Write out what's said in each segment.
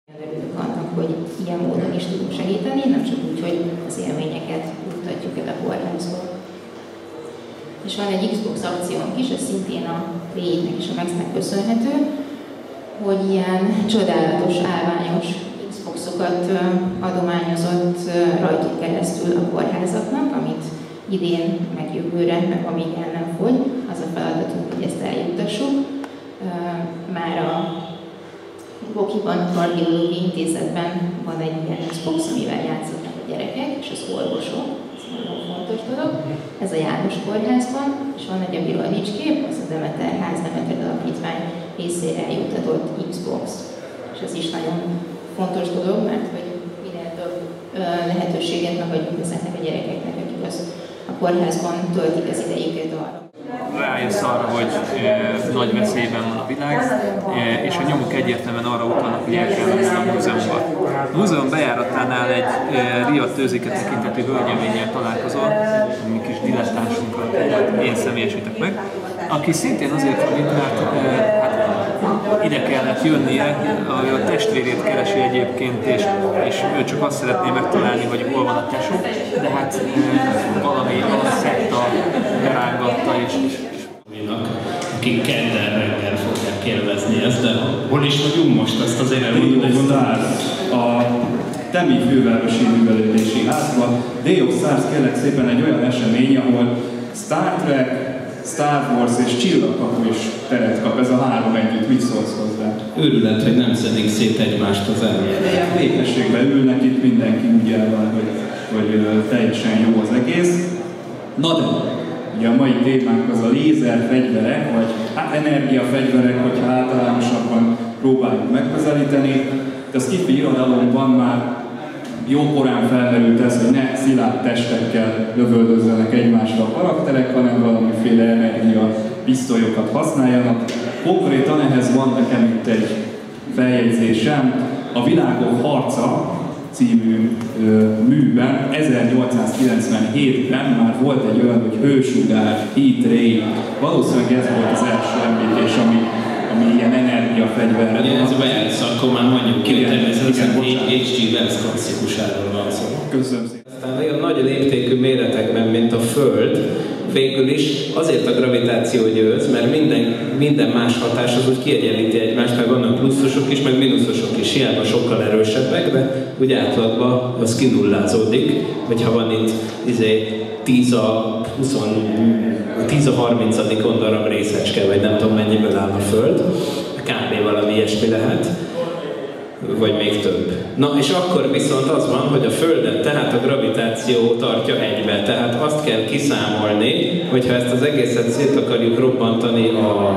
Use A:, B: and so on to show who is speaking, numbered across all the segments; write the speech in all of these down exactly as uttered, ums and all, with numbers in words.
A: Örülök annak, hogy ilyen módon is tudunk segíteni, nem csak úgy, hogy az élményeket juttatjuk el a kórházba. És van egy Xbox akciónk is, ez szintén a Play-nek és a Max-nek köszönhető, hogy ilyen csodálatos, állványos Xboxokat adományozott rajtuk keresztül a kórházaknak, amit idén, meg jövőre, meg amíg el nem fogy, az a feladatunk, hogy ezt eljuttassuk. Már a Bokiban, a Kardiológiai Intézetben van egy ilyen Xbox, amivel játszottak a gyerekek, és az orvosok, ez nagyon fontos dolog. Ez a János Kórházban, és van egy a Bilovics kép, az a Demeter Ház Demeter Alapítvány részére juttatott Xbox. És ez is nagyon fontos dolog, mert hogy minél több lehetőséget megadjunk ezeknek a gyerekeknek, akik az a kórházban töltik az idejüket arra.
B: Rájössz arra, hogy e, nagy veszélyben van a világ, e, és a nyomuk egyértelműen arra utalnak, hogy el kell menni a múzeumba. A múzeum bejáratánál egy e, riadt őziket tekintetű hölgyeménnyel találkozol, mi kis dilettánsunkat én személyesítek meg, aki szintén azért van itt, mert e, hát, ide kellett jönnie, a testvérét keresi egyébként, és, és ő csak azt szeretné megtalálni, hogy hol van a tesó, de hát e, valami, valami szekta berángatta, és, és, és
C: akik kedden reggel fogják élvezni ezt, de hol is vagyunk most, ezt azért elmondom, hogy
D: a Temi Fővárosi Művelődési Házban. Day of Stars kérlek szépen egy olyan esemény, ahol Star Trek, Star Wars és Csillagkapu is teret kap, ez a három együtt, mit szólsz hozzá?
C: Őrület, hogy nem szedik szét egymást az ember.
D: De ilyen népességben ülnek, itt mindenki úgy el van, hogy, hogy teljesen jó az egész. Na de, ugye a mai témánk az a lézerfegyverek, vagy hát energiafegyverek, hogyha általánosabban próbáljuk megközelíteni. De a sci-fi irodalomban már jó korán felmerült ez, hogy ne szilárd testekkel lövöldözzenek egymásra a karakterek, hanem valamiféle energia pisztolyokat használjanak. Konkrétan ehhez van nekem itt egy feljegyzésem. A Világok harca című ö, műben ezernyolcszázkilencvenhétben már volt egy olyan, hogy hősugár, heat ray. Valószínűleg ez volt az első említés, ami, ami ilyen energiafegyverre.
C: Ha ez bejátsz, akkor már mondjuk ki, hogy természetesen há gé Wells klasszikusáról van szó.
D: Köszönöm szépen.
C: Aztán olyan nagy léptékű méretekben, mint a Föld, végül is azért a gravitáció győz, mert minden, minden más hatás az úgy kiegyenlíti egymást, meg vannak pluszosok is, meg mínuszosok is, hiába sokkal erősebbek, de úgy átlagban az kinullázódik, hogyha van itt izé, tíz a harmincadik darab részecske, vagy nem tudom mennyiből áll a Föld, kb. Valami ilyesmi lehet, vagy még több. Na és akkor viszont az van, hogy a Földet, tehát a gravitáció tartja egybe. Tehát azt kell kiszámolni, hogyha ezt az egészet szét akarjuk robbantani a...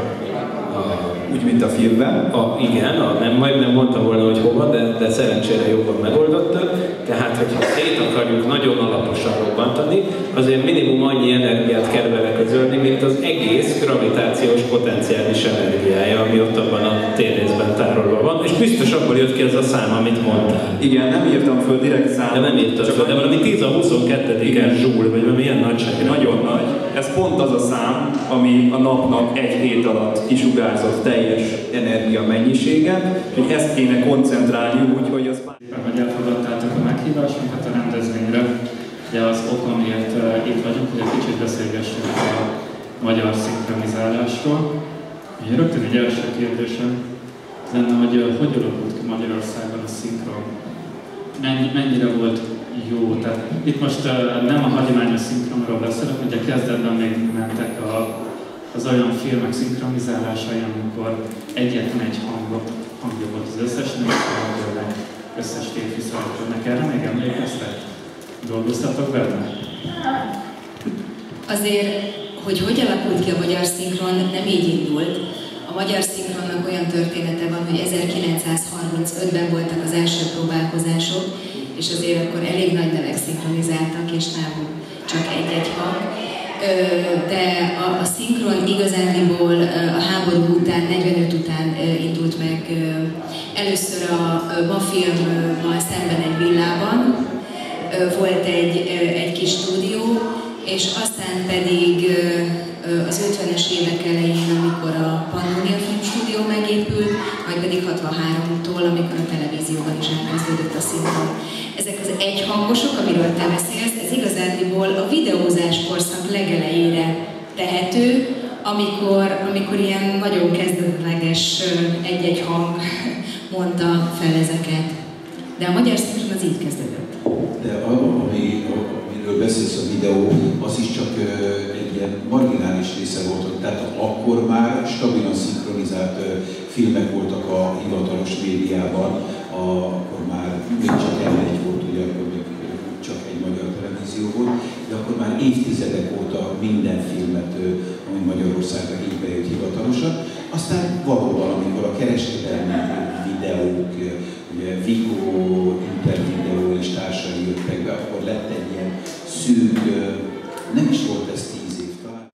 C: a
D: úgy, mint a filmben.
C: A, igen, a, nem, majdnem mondtam volna, hogy hova, de, de szerencsére jobban megoldotta. Tehát, hogyha szét akarjuk nagyon alaposan robbantani, azért minimum annyi energiát kell vele közölni, mint az egész gravitációs potenciális energiája, ami ott abban a térrészben tárolva van. És biztos abból jött ki ez a szám, amit mondtál.
D: Igen, nem írtam föl direkt számot.
C: De nem írtam föl, de valami tíz a huszonkettediken zsúl, vagy valami ilyen nagyság.
D: Nagyon nagy. Ez pont az a szám, ami a napnak egy hét alatt kisugárzott teljes energia mennyisége, hogy ezt kéne koncentrálni úgy, hogy az...
E: Hogy elfogadtátok a meghívásunkat a rendezvényre. Ugye az ok, amiért uh, itt vagyunk, hogy egy kicsit beszélgessünk a magyar szinkronizálásról. Ugye rögtön egy első kérdésem lenne, hogy uh, hogy alakult ki Magyarországon a szinkron? Mennyi, mennyire volt jó? Tehát itt most uh, nem a hagyományos szinkronról beszélek, ugye kezdetben még mentek a, az olyan filmek szinkronizálásai, amikor egyetlen egy hangot, hangja volt az összes női, összes férfi szereplőnek. Erre még emlékeztek? Dolgoztatok vele?
F: Azért, hogy hogy alakult ki a magyar szinkron, nem így indult. A magyar szinkronnak olyan története van, hogy ezerkilencszázharmincötben voltak az első próbálkozások, és azért akkor elég nagy nevek szinkronizáltak, és nem csak egy-egy hang. De a, a szinkron igazándiból a háború után, negyvenöt után indult meg először a Mafilmmal szemben egy villában. Volt egy, egy kis stúdió, és aztán pedig az ötvenes évek elején, amikor a Pannonia Filmstúdió megépült, majd pedig hatvanháromtól, amikor a televízióban is elkezdődött a szinkron. Ezek az egyhangosok, amiről te beszélsz, ez igazándiból a videózás korszak legelejére tehető, amikor, amikor ilyen nagyon kezdetleges egy-egy hang mondta fel ezeket. De a magyar szinkron az így kezdődött.
G: De ami, amiről beszélsz a videó, az is csak egy ilyen marginális része volt, tehát akkor már stabilan szinkronizált filmek voltak a hivatalos médiában, akkor már még csak egy volt, ugye akkor még csak egy magyar televízió volt, de akkor már évtizedek óta minden filmet, ami Magyarországra így bejött hivatalosan. Aztán valóban, amikor a kereskedelmi videók, ugye Vigo, Intervideo és társai jöttek be, akkor lett egy ilyen szűk, nem is volt ez tíz év talán.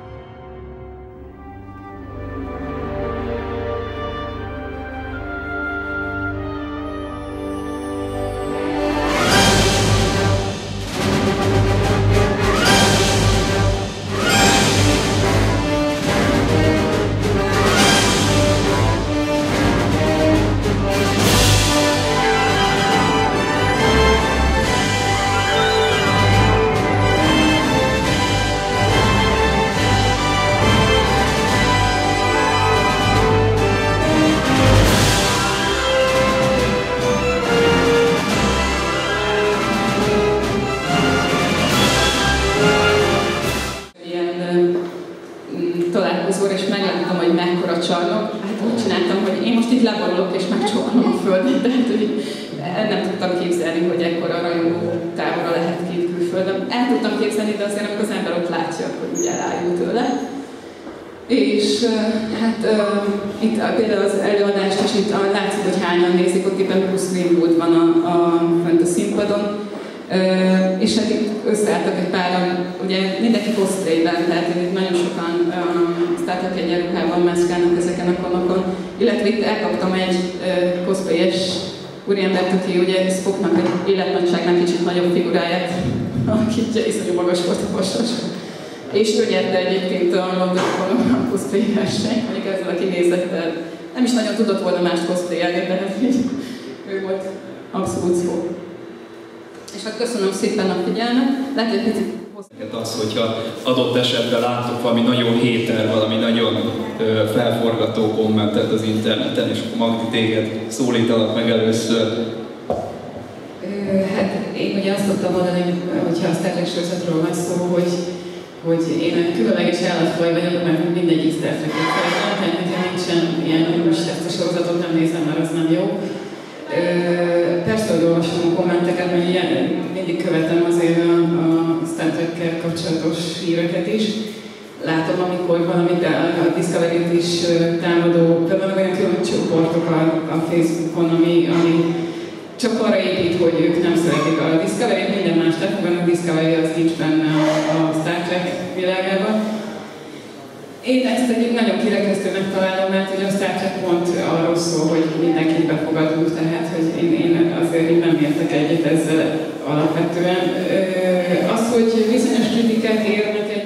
H: találkozóra, és megláttam, hogy mekkora csarnok. Hát úgy csináltam, hogy én most itt leborulok és megcsókolom a földet, tehát hogy nem tudtam képzelni, hogy ekkora rajongó távolra lehet két külföldön. El tudtam képzelni, de azért amikor az ember ott látja, akkor úgy elájul tőle. És hát uh, itt például az előadást is itt uh, látszik, hogy hányan nézik, ott éppen Bruce Greenwood van a, a, fent a színpadon. Uh, és hát itt összeálltak egy páran, ugye mindenki cosplayben, tehát itt nagyon sokan um, Star Trek egyenruhában mászkálnak ezeken a konokon. Illetve itt elkaptam egy uh, cosplayes úriembert, aki ugye Spocknak egy életnagyságnál kicsit nagyobb figuráját, aki ugye iszonyú magas volt a pasas. És ő nyerte egyébként a Londonban a cosplay versenyt, mondjuk ezzel a kinézettel. Nem is nagyon tudott volna mást cosplayelni, de hát így ő volt abszolút szó. És hát köszönöm szépen a figyelmet. Lehet, hogy picit
I: az, hogyha adott esetben látok valami nagyon héter, valami nagyon ö, felforgató kommentet az interneten, és akkor Magdi, téged szólítalak meg először.
H: Hát én ugye azt szoktam mondani, hogyha a Star Trek sorozatról van szó, hogy, hogy én egy különleges állatfaj vagyok, mert mindegyik Star Trek-et szeretem, tehát nekem nincsen ilyen, hogy most ezt a sorozatot nem nézem, mert az nem jó. Persze, hogy olvasom a kommenteket, mert ilyen, mindig követem azért a, a Star Trek-kel kapcsolatos híreket is. Látom, amikor valamit a Discovery-t is támadó, például olyan külön csoportok a, a Facebookon, ami, ami csak arra épít, hogy ők nem szeretik a Discovery-t, minden más lefogadnak, a Discovery az nincs benne a Star Trek világában. Én ezt egy nagyon kirekesztőnek találom, mert hogy a Star Trek pont arról szól, hogy mindenkit befogadunk, tehát hogy én, én azért én nem értek egyet ezzel alapvetően. Az, hogy bizonyos kritikák érnek egy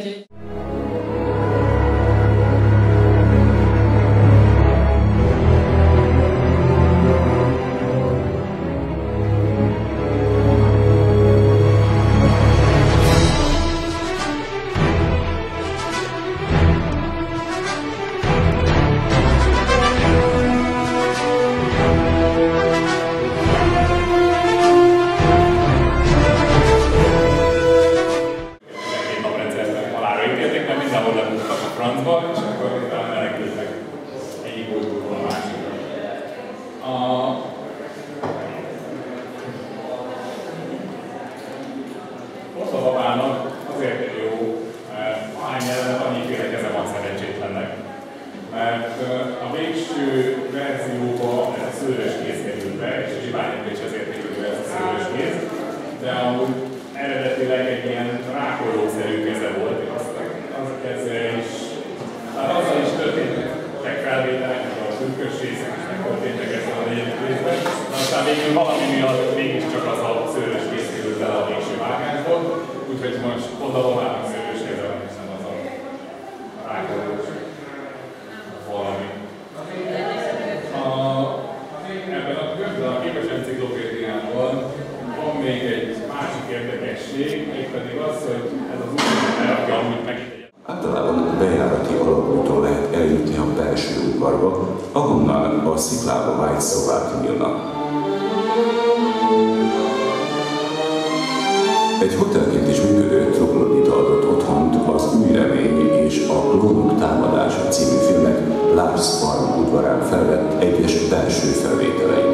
J: valami miatt mégiscsak az a szőrös kész került bele a végső vágásból, úgyhogy most oda udvarba, ahonnan a sziklába vájt szobák nyílnak. Egy hotelként is működő troglodita adott otthont az Új remény és a Klónok támadása című filmek Lars Farm udvarán felvett egyes belső felvételei.